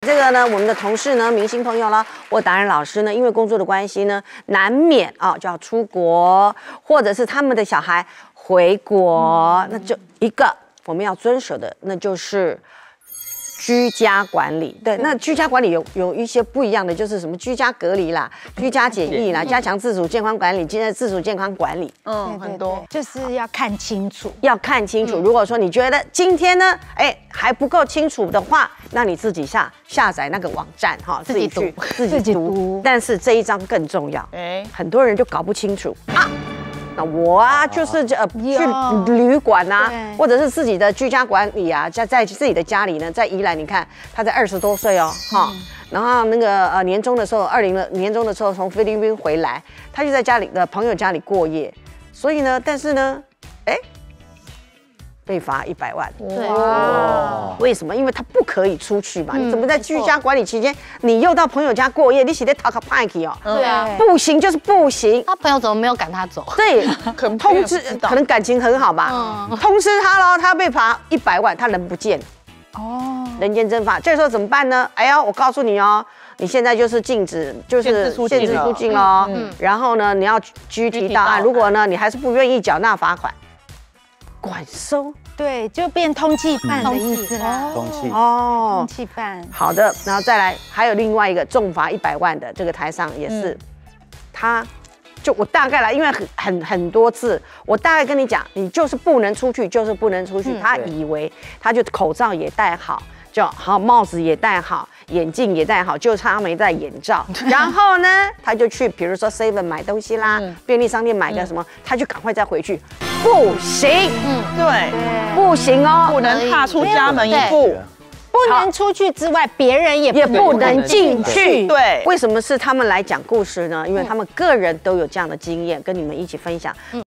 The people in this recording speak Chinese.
这个呢，我们的同事呢，明星朋友啦，或达人老师呢，因为工作的关系呢，难免就要出国，或者是他们的小孩回国，那就一个我们要遵守的，那就是居家管理。对，那居家管理有一些不一样的，就是什么居家隔离啦、居家检疫啦、加强自主健康管理、现在自主健康管理， 很多就是要看清楚， 要看清楚。如果说你觉得今天呢，还不够清楚的话，那你自己下载那个网站哈，自己去自己读。但是这一章更重要，很多人就搞不清楚啊。那我就是去旅馆啊，或者是自己的居家管理啊，在自己的家里呢，在宜兰，你看他在20多岁哦，然后那个年终的时候，20年终的时候从菲律宾回来，他就在家里的朋友家里过夜，所以呢，但是呢，被罚100万。 哇！ 为什么？因为他不可以出去嘛。你怎么在居家管理期间，你又到朋友家过夜？你写在讨个派去哦？ 对啊， 不行就是不行。 他朋友怎么没有赶他走？ 对，通知可能感情很好吧，通知他咯，他被罚100万，他人不见。哦，人间蒸发。这时候怎么办呢？哎呀，我告诉你哦。你现在就是禁止，就是限制出境咯。然后呢，你要拘提到案。如果呢，你还是不愿意缴纳罚款。管收， 对，就变通缉犯的意思啦。 通缉通缉犯。 好的，然后再来，还有另外一个重罚100万的，这个台上也是，我大概来，因为很多次，我大概跟你讲，你就是不能出去，就是不能出去。他以为他就口罩也戴好，就好帽子也戴好。眼镜也戴好，就差没戴眼罩。然后呢，他就去，比如说 7-Eleven 买东西啦，便利商店买个什么，他就赶快再回去。不行， 对， 不行哦， 不能踏出家门一步， 不能出去之外，别人也不能进去。 对， 为什么是他们来讲故事呢？因为他们个人都有这样的经验，跟你们一起分享。